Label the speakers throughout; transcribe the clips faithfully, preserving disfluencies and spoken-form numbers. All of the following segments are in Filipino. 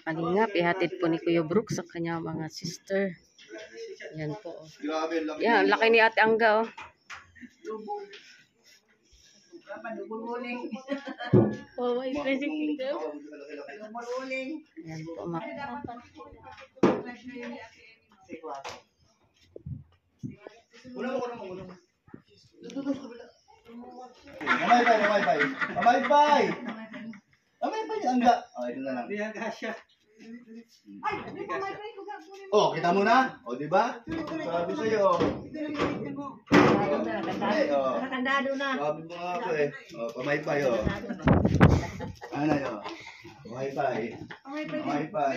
Speaker 1: mga kalingap, ihatid po ni Kuya Brook sa kanya mga sister. Yan po. Yan, laki ni Ate Angga, oh. Oh, my friend. Yan po, mga.
Speaker 2: Mamay-bay, mamay-bay. Mamay-bay! Mamay-bay, Angga. Oh, ito na lang. Oh, kita mo na? O, di ba? Sabi sa'yo.
Speaker 3: Nakandado na.
Speaker 2: Sabi mo nga ako eh. O, pamay-bay, o. Ano yun? Pamay-bay. Pamay-bay.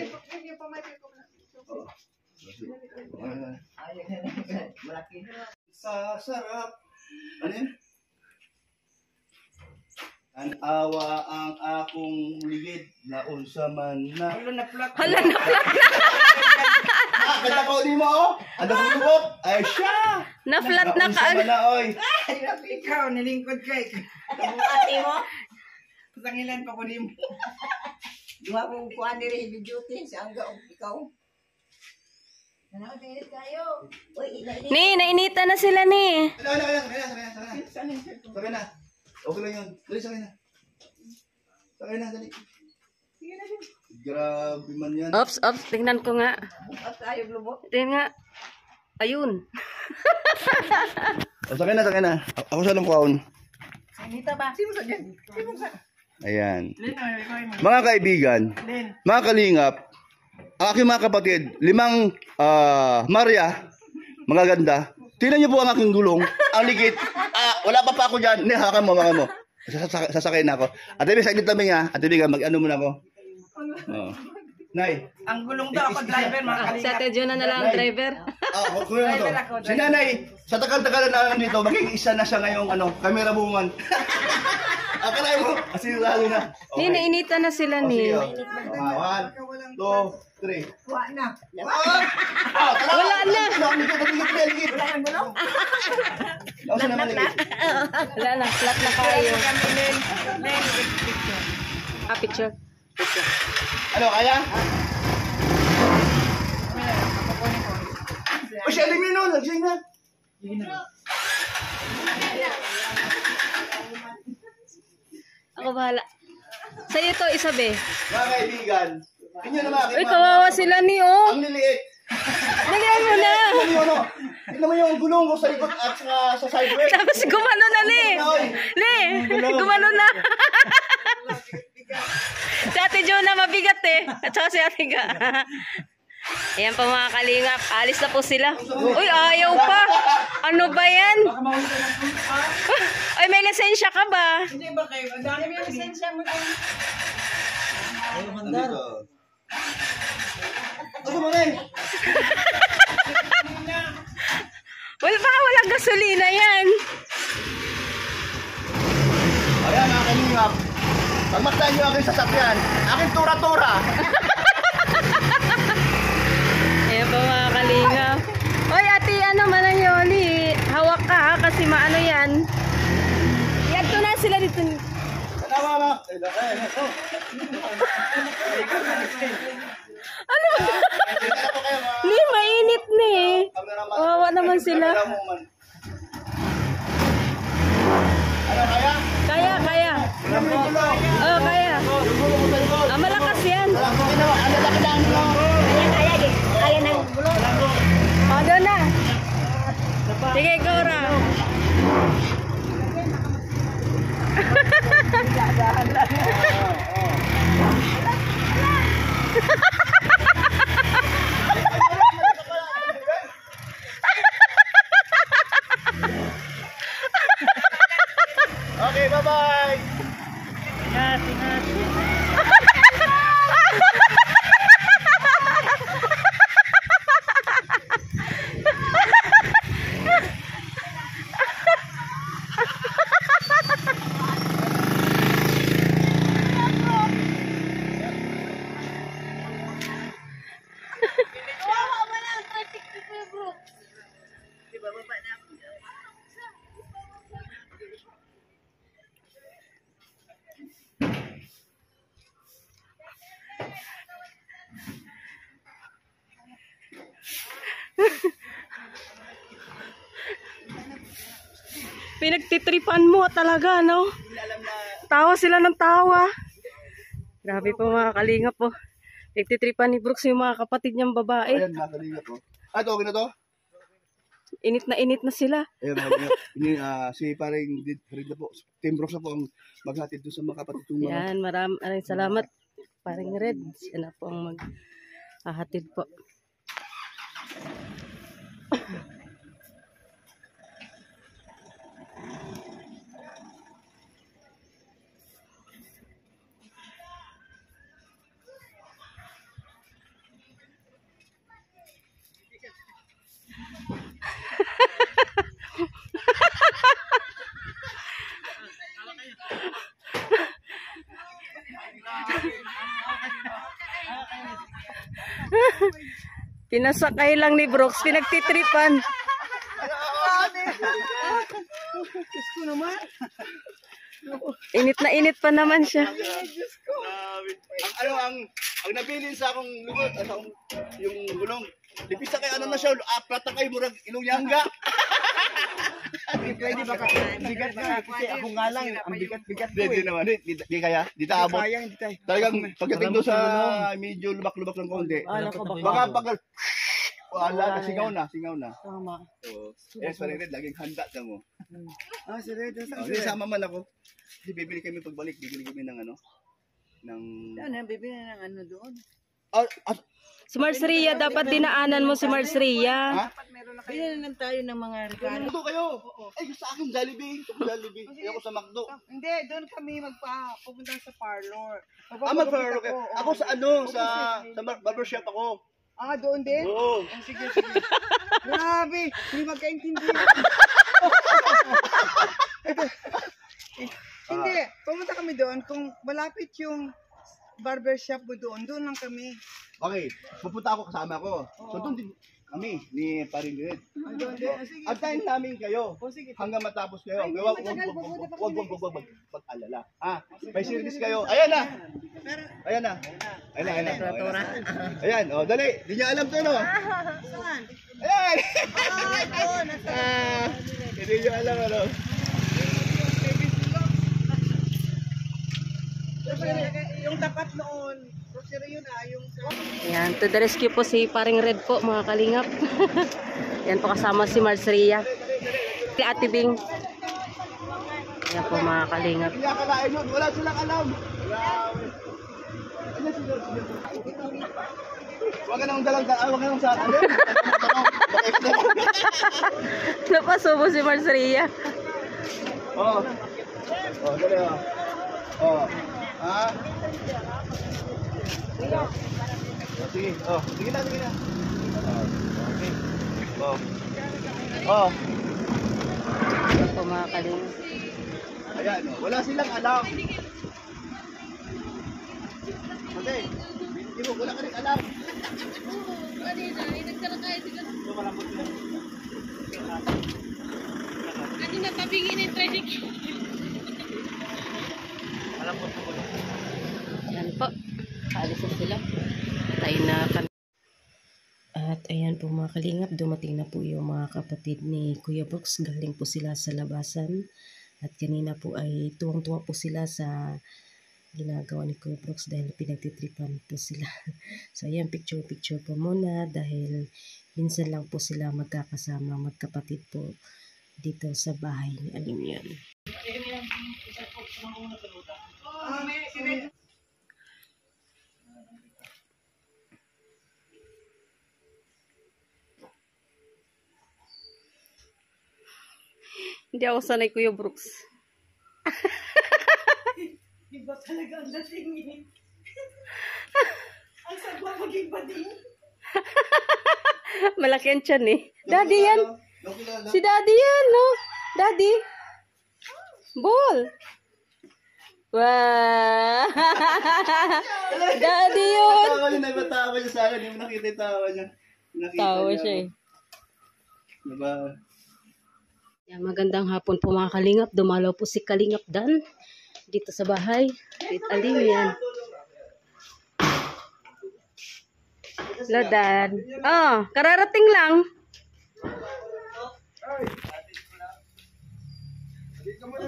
Speaker 2: Sa sarap. Ano yun? Ang awa ang akong ligid na unsa man na.
Speaker 1: Hala na plak na.
Speaker 2: Ah, ganda ko di mo oh. Ano ko lubot? Ay siya.
Speaker 1: Na flat na ka.
Speaker 2: Unsa man na oy.
Speaker 3: Ay, ikaw, nalingkod kay. Ang ate mo? Pasangilan pa ko ni mo. Duha kong kuhan ni Heavy Duty. Si Angga, ikaw. Nakakainit kayo. Uy, inainit.
Speaker 1: Ni, nainita na sila ni.
Speaker 2: Ano, ano, ano, sakay na, sakay na, sakay na. Okay lang yun. Dali, sakay na. Sakay na, dali. Grabe man yan.
Speaker 1: Ops, ops, tingnan ko nga.
Speaker 3: At ayaw lubot.
Speaker 1: Tingnan nga. Ayun.
Speaker 2: O, sakay na, sakay na. A- Ako sa lungkaon.
Speaker 3: Sanita ba? Sino sa dyan? Sino sa?
Speaker 2: Ayan. Mga kaibigan, mga kalingap, ang aking mga kapatid, limang ah, Maria, mga ganda. Tingnan niyo po ang aking gulong, ang ligit. Ah, wala pa pa ako dyan. Hindi, hakan mo, mga mo. Sasakay, sasakay na ako. At ibig sa tabi nga, at ibig mag-ano muna ako. Oh. Nay.
Speaker 3: Ang gulong daw ako driver, mga
Speaker 1: Si
Speaker 3: kalingap.
Speaker 1: Ate Juna na lang ang driver.
Speaker 2: Ah, oh, kuya mo to. Si nanay, sa tagal-tagal na dito, magiging isa na siya ngayong ano, camera woman. Akala mo, kasi lalo na.
Speaker 1: Ni, nainita na sila ni.
Speaker 2: Oh, one, two, three.
Speaker 3: Kuha na.
Speaker 1: Wala na.
Speaker 3: Wala nang gulong?
Speaker 1: Wala na, flat na kayo. Ah, picture. Picture.
Speaker 2: Ano, kaya? O siya, elimino, nagsing na.
Speaker 1: Ako bahala. Sa'yo to, Isabe.
Speaker 2: Mga kaibigan, inyo naman aking
Speaker 1: Uy, kawawa sila ni, oh.
Speaker 2: Ang liliit.
Speaker 1: Nagyan mo na.
Speaker 2: Tignan mo ano? Tignan mo yung gulong ko sa likod at sa, sa sideway.
Speaker 1: Tapos gumano na, ni. Ni, gumano na. Si Ate Juna mabigat eh. At saka si Ate Ga. Ayan pa mga kalingap. Alis na po sila. Uy, ayaw pa. Ano ba yan? Ay, may lisensya ka ba?
Speaker 3: Hindi ba kayo? Ang dami may lisensya mo tayo.
Speaker 2: Nandito. Ano mo rin?
Speaker 1: Wala baka walang gasolina yan.
Speaker 2: Ayan mga kalingap. Pagmasdan nyo aking sasakyan, aking tura-tura.
Speaker 1: Ayan pa mga kalingap. Oy, ate, ano man ang yoli? Hawak ka ha, kasi maano yan. Yan to na sila dito.
Speaker 2: Tama na.
Speaker 1: Ano? Ni, mainit na eh. Wawa naman sila.
Speaker 2: Ano kaya?
Speaker 1: Kaya, kaya. Oh, kaya. Ah, malakas yan.
Speaker 2: Ano laki lang mo?
Speaker 3: Kaya, kaya, di. Kaya nang gulong.
Speaker 1: Oh, doon na. Sige, Cora.
Speaker 2: Okay, bye-bye.
Speaker 3: Ingat, ingat.
Speaker 1: Pinagtitripan mo talaga, no? Tawa sila ng tawa. Grabe po mga kalingap po. Pinagtitripan ni Brooks yung mga kapatid niyang babae.
Speaker 2: Ayan, mga kalingap po. Ah, ito, okay na to?
Speaker 1: Init na init na sila.
Speaker 2: Ayan, mga kalingap. Ini, ah, si paring Red na po. Team Brooks na po ang maghatid doon sa mga kapatid ng mga.
Speaker 1: Yan, maraming maraming salamat. Paring Red, siya na po ang maghahatid po. Pinasakay lang ni Brooks, pinagtitripan. Init na init pa naman siya.
Speaker 2: Ang ano ang ang nabilin sa akong lugod at akong yung gulong. Dipisa kay ano na siya, aplata kay murag ilunyangga.
Speaker 3: Pwede ba ka? Bigat na kasi ako nga lang, ang bigat-bigat ko
Speaker 2: Di, di
Speaker 3: eh.
Speaker 2: naman, di, di, di kaya, di taabot.
Speaker 3: Kaya, hindi tayo.
Speaker 2: Talagang pagdating doon sa medyo lubak-lubak ng konti. Baka pag wala, singaw na, singaw na.
Speaker 3: Tama.
Speaker 2: So, yes, paring Red, laging handa ka mo.
Speaker 3: Ah, si Red,
Speaker 2: Oh,
Speaker 3: saan
Speaker 2: di
Speaker 3: si Red?
Speaker 2: sama man ako. Di bibili kami pagbalik, bibili kami ng ano, ng
Speaker 3: Ano, bibili ng ano doon?
Speaker 2: ah, ah,
Speaker 1: Si Marsria, dapat dinaanan mo si Marsria.
Speaker 2: ha?
Speaker 3: Bili na lang tayo ng mga regalo.
Speaker 2: Ano kayo? Ay, sa akin Jollibee, sa Jollibee. Ayoko sa McDo.
Speaker 3: Hindi, doon kami magpa-pupunta sa parlor.
Speaker 2: Ah, mag-faro kayo. Ako sa ano, sa sa bar- barbershop ako.
Speaker 3: Ah, doon din?
Speaker 2: Oo.
Speaker 3: Ah, sige, sige. Grabe, hindi magkaintindi. Hindi, pumunta kami doon. Kung malapit yung barbershop mo doon, doon lang kami.
Speaker 2: Okay, pupunta ako kasama ko. So doon din kami ni Paring Red.
Speaker 3: Ah, doon din. Ah, sige.
Speaker 2: Antayin namin kayo
Speaker 3: O, sige.
Speaker 2: hanggang matapos kayo.
Speaker 3: Ay, hindi
Speaker 2: Wag wag
Speaker 3: matagal,
Speaker 2: wag
Speaker 3: pupunta pa
Speaker 2: wag
Speaker 3: kami.
Speaker 2: wag wag wag pag-alala. Ah, may service kayo. Ayan na.
Speaker 3: Pero,
Speaker 2: Ayan na. Ayan na, ayan na.
Speaker 1: Natura.
Speaker 2: Ayan, oh, dali. Di niya alam to, no?
Speaker 3: saan?
Speaker 2: Ayan.
Speaker 3: Ah, doon.
Speaker 2: Ah, hindi niya alam, ano?
Speaker 3: Yung tapat noon, grocery yun ah, yung
Speaker 1: Yan, to the rescue po si Paring Red po, mga kalingap. Yan po kasama si Marsria. Si Ate Bing. Yan po mga kalingap.
Speaker 2: Hindi akalain yun. Wala silang alam. Grabe. Ano sila? Huwag ka nang dalang daan. Huwag ka nang sa ano.
Speaker 1: Napasubo si Marsria.
Speaker 2: Oo. Oh, dali oh. Oh. Ha? Oh, sige. Oh, sige na, sige na. Oh, okay. Oh. Oh.
Speaker 1: Yan po mga kalingap.
Speaker 2: Ayan, oh. Wala silang alam. Okay. Hindi mo, wala ka rin alam.
Speaker 1: Kanina tabingin yung tricycle. Yan po. Alis na sila. Tayo na kami. At ayan po mga kalingap, dumating na po yung mga kapatid ni Kuya Brooks. Galing po sila sa labasan. At kanina po ay tuwang-tuwa po sila sa ginagawa ni Kuya Brooks dahil pinagtitripan po sila. So ayan, picture-picture po muna dahil minsan lang po sila magkakasama, magkapatid po dito sa bahay ni Alim yun. Hindi ako sanay, Kuya Brooks.
Speaker 3: Iba talaga ang dating eh. Ang sagwa maging bading.
Speaker 1: Malaki ang tiyan eh. Daddy yan. Si Daddy yan, no? Daddy. Ball. Wow. Daddy yun.
Speaker 2: Tawa niya, nagpatawa niya sa akin. Hindi mo nakita yung tawa niya. Nakita
Speaker 1: Tawa
Speaker 2: niya
Speaker 1: siya
Speaker 2: ako.
Speaker 1: eh.
Speaker 2: Diba?
Speaker 1: Yan, magandang hapon po mga kalingap. Dumalaw po si Kalingap Dan dito sa bahay. Dito Alim yan. Hello, Dad. Oh, kararating lang.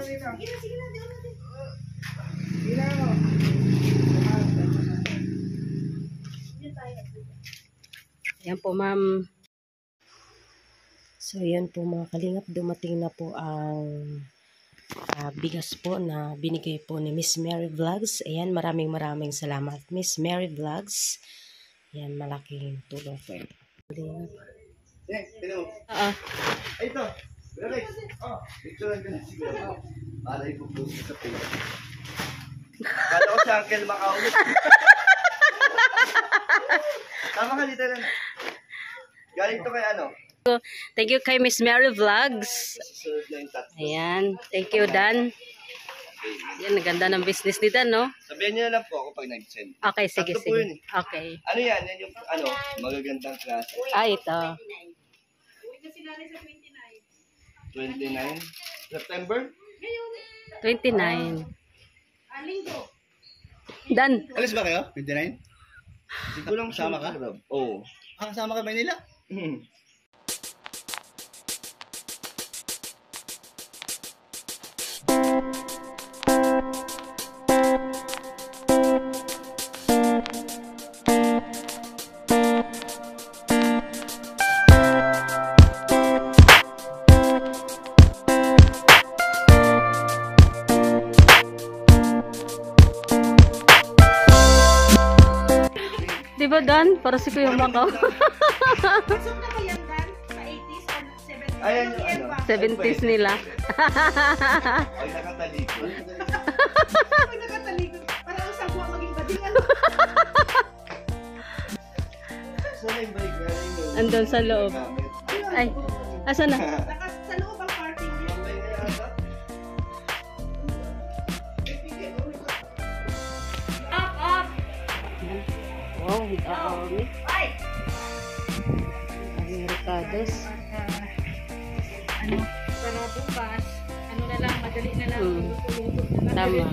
Speaker 3: dito. Sige na, sige na. Sige na.
Speaker 1: Ayan po, ma'am. So, ayan po mga kalingap. Dumating na po ang uh, bigas po na binigay po ni Miss Mary Vlogs. Ayan, maraming maraming salamat. Miss Mary Vlogs. Ayan, malaking tulong po. Kalingap.
Speaker 2: Eh, tino.
Speaker 1: Ah,
Speaker 2: Ay, ito. Relax. Oh, picturean ka na siguro. Para ipupost sa page. Kala ko si Uncle makaulit. Tama ka dito lang. Galing to kay ano?
Speaker 1: thank you kay Miss Mary Vlogs.
Speaker 2: Susunod lang yung tatlo.
Speaker 1: Ayan, thank you, Dan. Yan, naganda ng business ni Dan, no?
Speaker 2: Sabihan niyo na lang po ako pag nag-send.
Speaker 1: Okay, sige,
Speaker 2: Tatlo po
Speaker 1: sige.
Speaker 2: yun eh.
Speaker 1: Okay.
Speaker 2: Ano yan? Yan yung ano, magagandang klase.
Speaker 1: Ah, ito.
Speaker 2: twenty-nine September?
Speaker 1: twenty-nine. Dan.
Speaker 2: Alis ba kayo? twenty-nine? Siguro lang kasama ka? Oo. Ah, kasama ka Manila? Hmm.
Speaker 1: Di ba, Dan? Para si Kuya Makaw.
Speaker 3: Pasok na ba yan, Dan? Sa eighties or seventies?
Speaker 2: Ayan yung ano.
Speaker 1: seventies nila.
Speaker 2: Ay, nakatalikod.
Speaker 3: Pag nakatalikod, parang ang sagwa maging badingan.
Speaker 2: Saan yung bike galing mo?
Speaker 1: Andun sa loob. Ay, asan na?
Speaker 3: Naka, sa loob ang parking niya.
Speaker 2: Mamay na yata.
Speaker 3: Up, up!
Speaker 1: Wow, dami.
Speaker 3: Ay!
Speaker 1: Ang ricados.
Speaker 3: Ano, para bukas, ano na lang, madali na lang.
Speaker 1: Hmm.
Speaker 3: Luto-luto na lang.
Speaker 1: Tama.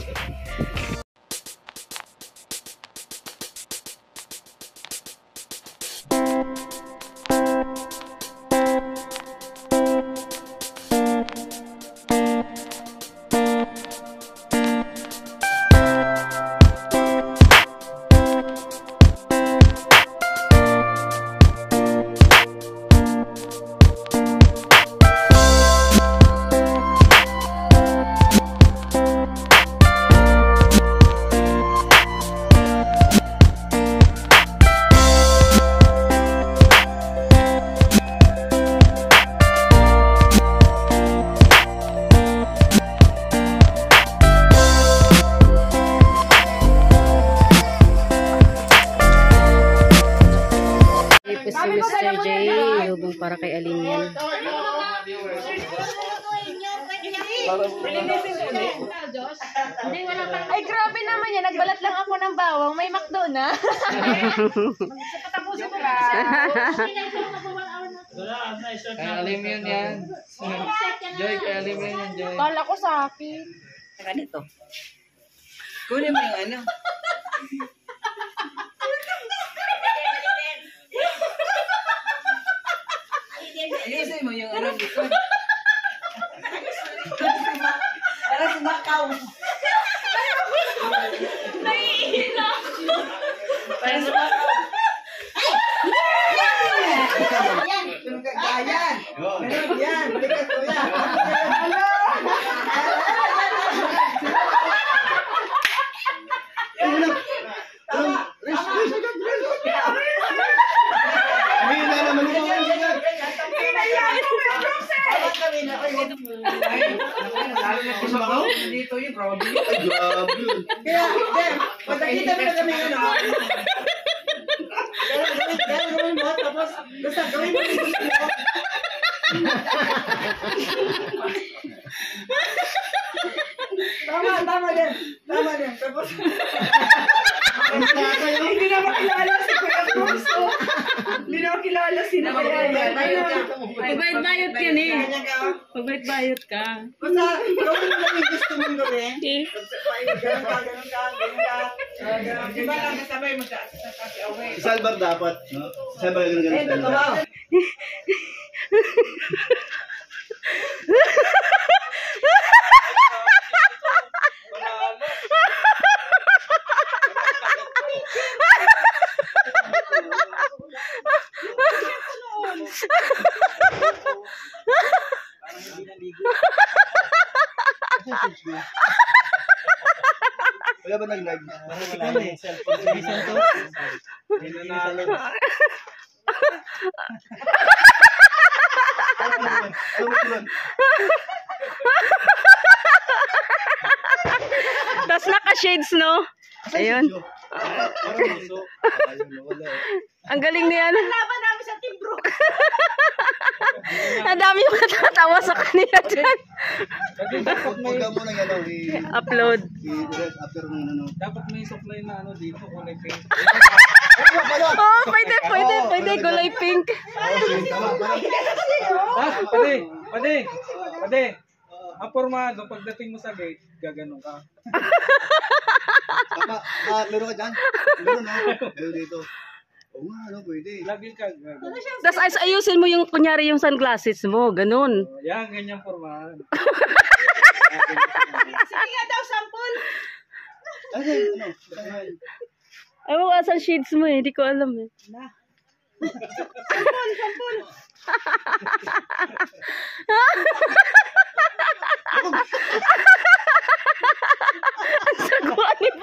Speaker 1: Ito si Mister J, hubong para kay Alin yan.
Speaker 4: Ay, grabe naman yan. Nagbalat lang ako ng bawang. May McDo na.
Speaker 3: Patapusin mo ba?
Speaker 5: Kaya alim yun yan. Joy, kaya alim yun yan, Joy.
Speaker 4: Kala ko sa akin.
Speaker 3: Saka dito. Kunin mo yung ano. Ayusin mo yung ano dito. Para si Macau.
Speaker 4: Naiiyak.
Speaker 3: Para si Macau. Yan! Yan! Meron yan! Balikat ko yan! Dito yung Robby.
Speaker 2: Ay, grabe yun.
Speaker 3: Kaya, Dem, pagkakita mo na kami ano. Gawin gawin mo, tapos basta gawin mo yung video mo. Tama, tama din. Tama din. Tapos, hindi na makilala si Kuya Cruz. Hindi na makilala si Kuya.
Speaker 1: Pagbayot-bayot yan eh. Pagbayot-bayot ka.
Speaker 3: Basta, gawin mo lang yung gusto mong gawin. Ganun ka, ganun ka, ganun ka. Di ba lang kasabay mo sa away?
Speaker 2: Si Salvar dapat. No? Si Salvar ganun
Speaker 3: Eh,
Speaker 2: ganun
Speaker 3: totoo.
Speaker 2: talaga. Wala ba nag-live?
Speaker 5: Wala eh. Cellphone edition to. Nanalo.
Speaker 2: Ano mo tulan?
Speaker 1: Tapos naka-shades, no? Ayun.
Speaker 2: Parang muso. Ayun, wala eh.
Speaker 1: Ang galing niya.
Speaker 3: Laban namin sa Team Brook.
Speaker 1: Ang dami yung katatawa sa kanila dyan.
Speaker 2: Huwag huwag ka muna ano, i-
Speaker 1: Upload.
Speaker 2: i-rest after ng ano.
Speaker 5: Dapat may supply na ano dito, kulay pink.
Speaker 1: Oh, pwede, pwede, pwede. Gulay pink.
Speaker 2: Tama, tama.
Speaker 5: Ah, pwede, pwede, pwede. Ang formado, pagdating mo sa gate, gaganon ka.
Speaker 2: Tama. Ah, meron ka dyan? Meron no? Meron dito. Oo nga, ano, pwede.
Speaker 5: Lagi ka gaganon.
Speaker 1: Tapos ayos- ayusin mo yung, kunyari yung sunglasses mo. Ganun.
Speaker 5: Oh, yan, ganyan formahan.
Speaker 3: Sige nga daw, sample.
Speaker 2: Ano, ano?
Speaker 1: Ay, mo asan shades mo eh. Hindi ko alam eh. Saguan ni